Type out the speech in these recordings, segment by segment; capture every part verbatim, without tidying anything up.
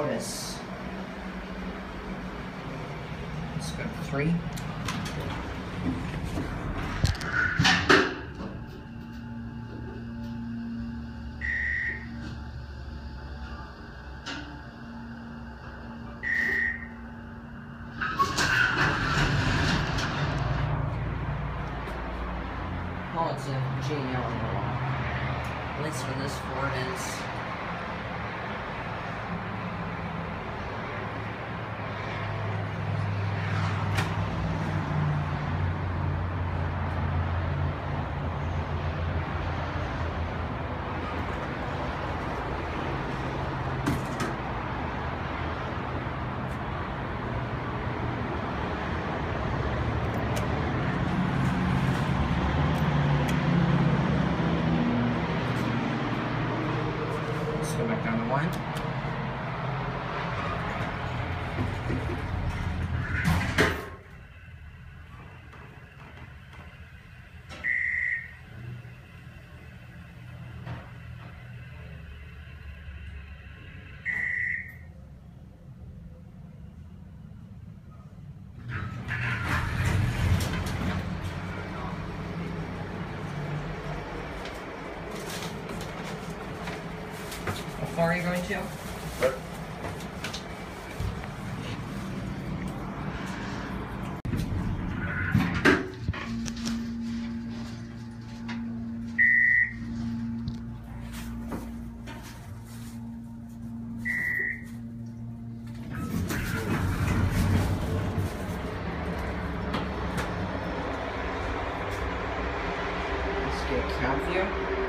Otis. Let's go to three. Oh, it's a G L interlock. At least for this Ford is. Let's go back down to one. How far are you going to? What? Let's get a cab view.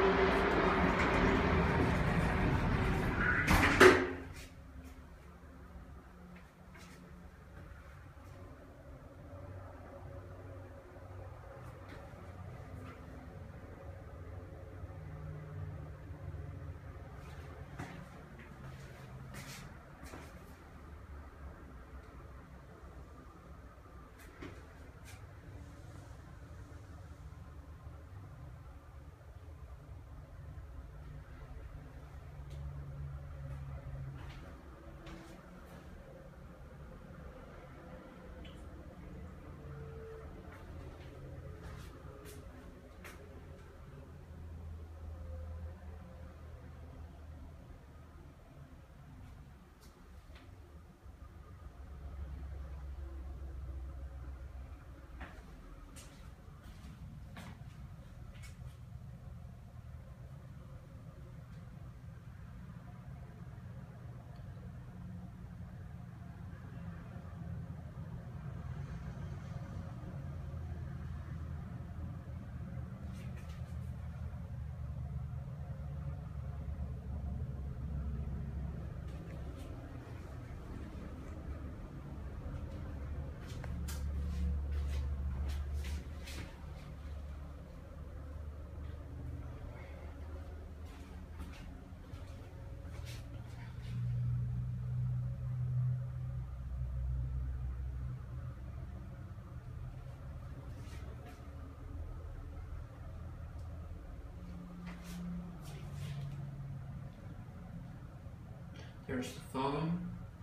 There's the phone.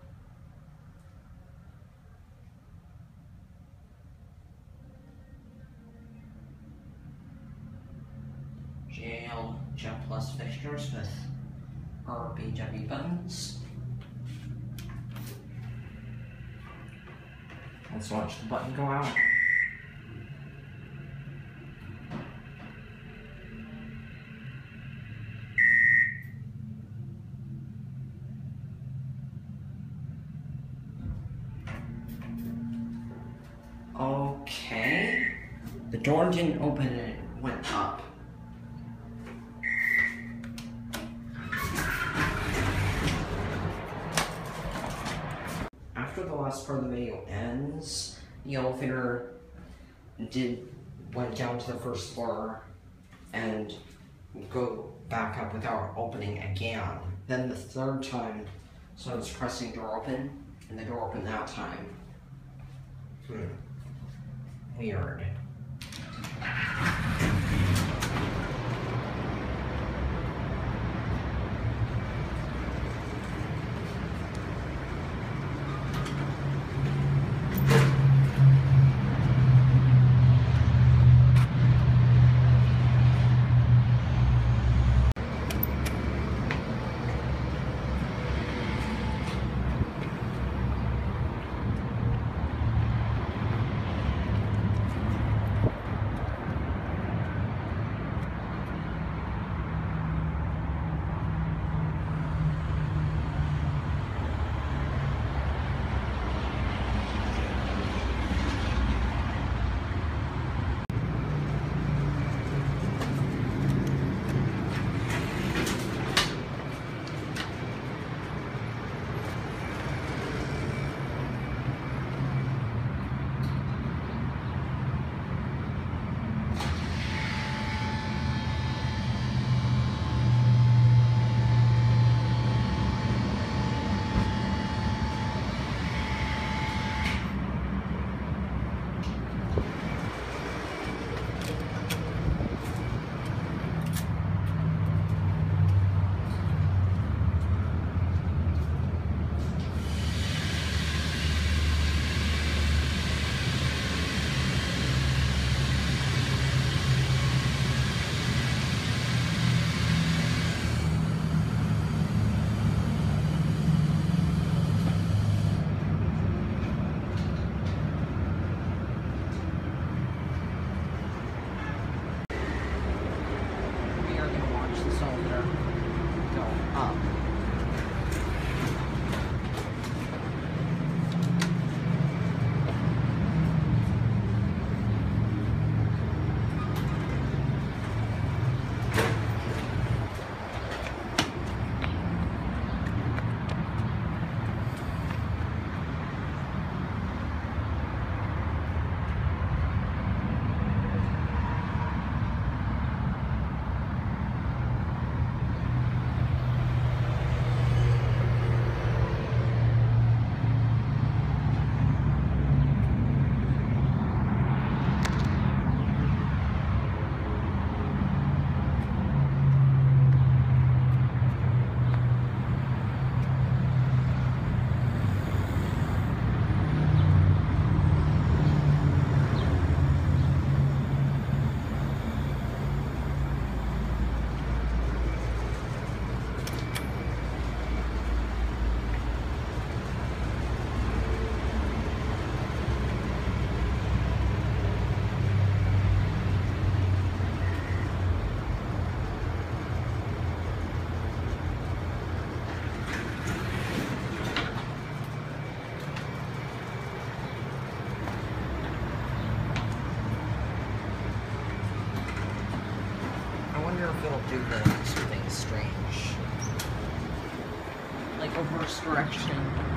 J L Jet Plus fixtures with R B W buttons. Let's watch the button go out. Okay. The door didn't open and it went up. After the last part of the video ends, the elevator did went down to the first floor and go back up without opening again. Then the third time, so I was pressing door open, and the door opened that time. Hmm. Weird. if it'll do the something strange. Like reverse direction.